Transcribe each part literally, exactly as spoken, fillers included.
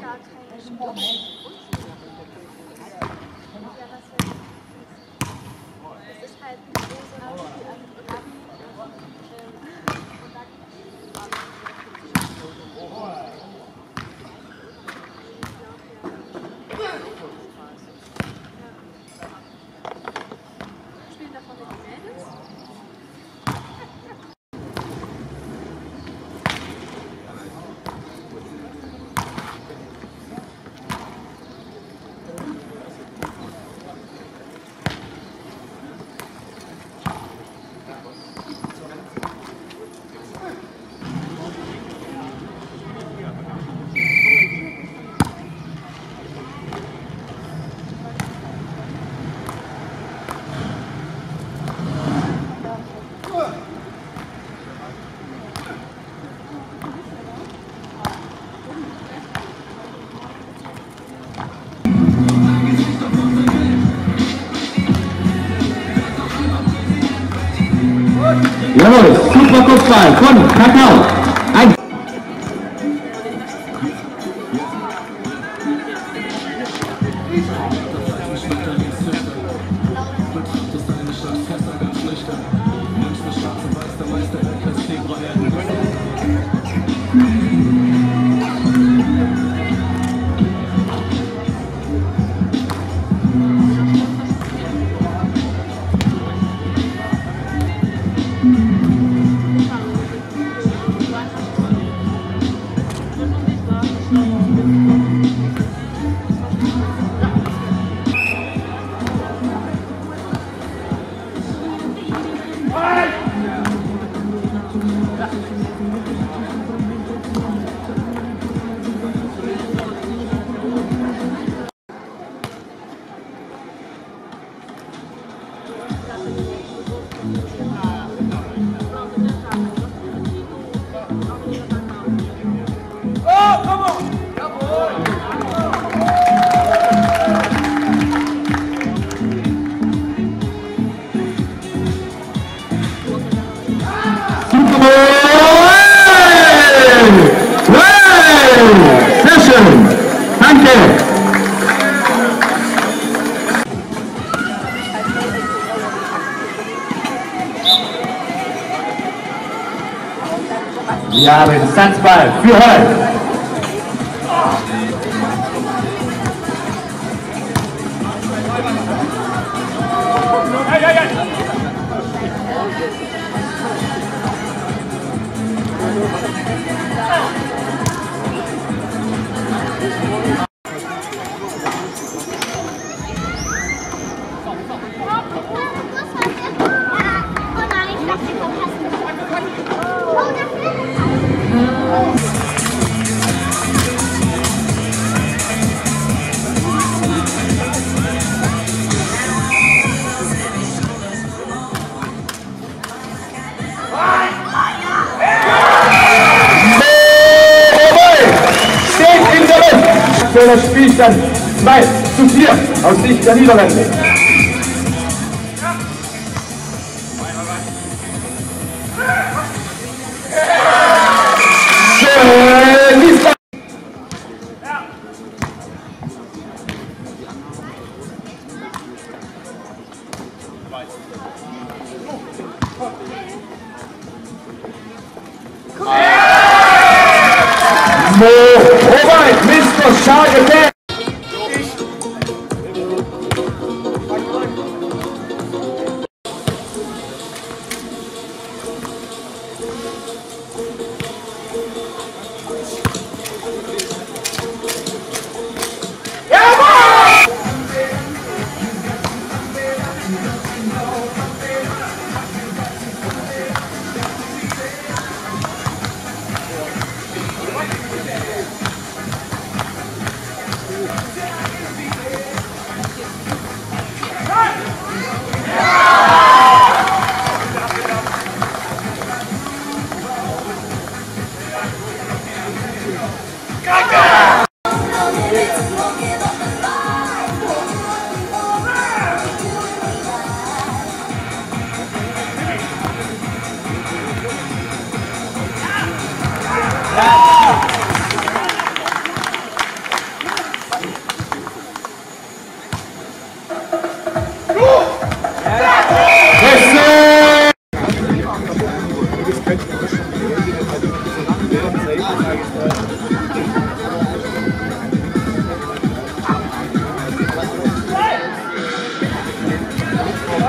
Jawohl, super Kopfball von Kakao. Ein sehr schön. Danke. Wir haben Satzball für heute. Für das Spielstand zwei zu vier aus Sicht der Niederlande. Schön, Lisa. Mo Robert, Mister Schargeberg.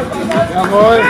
Jawohl.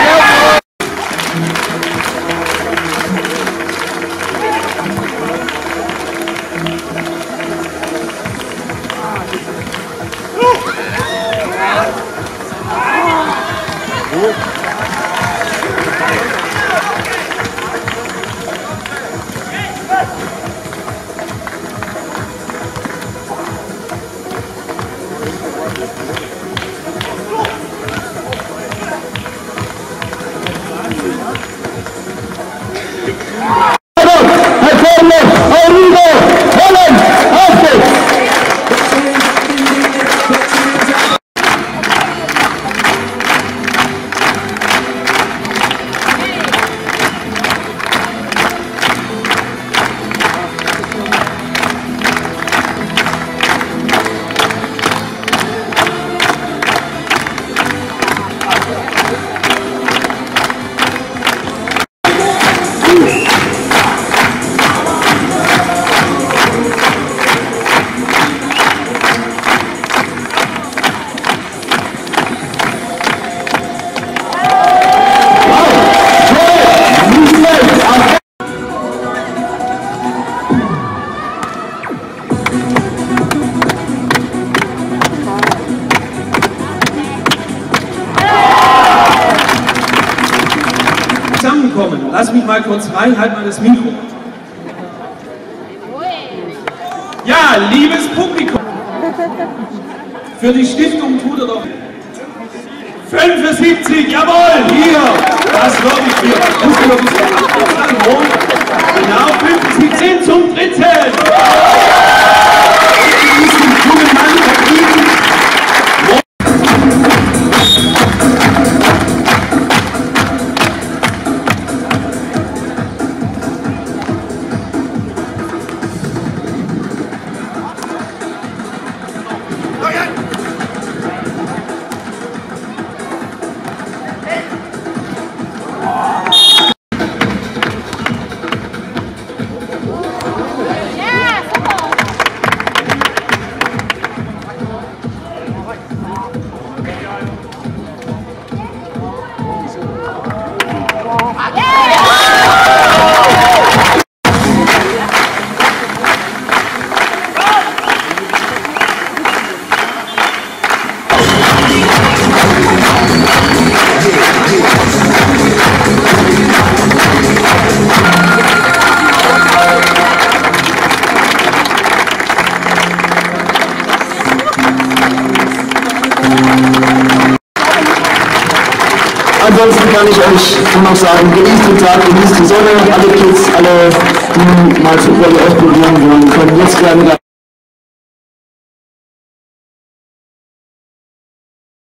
Zusammenkommen. Lass mich mal kurz rein, halt mal das Mikro. Ja, liebes Publikum, für die Stiftung tut er doch fünfundsiebzig, jawohl, hier, das glaube ich für. Muss ich noch ein bisschen abfahren, hoch. Genau, fünfundsiebzig zum dritten. Diesen jungen Mann vergeben. Ansonsten kann ich euch nur noch sagen, genießt den Tag, genießt die Sonne, alle Kids, alle, die mal Fußball ausprobieren wollen, können jetzt gerne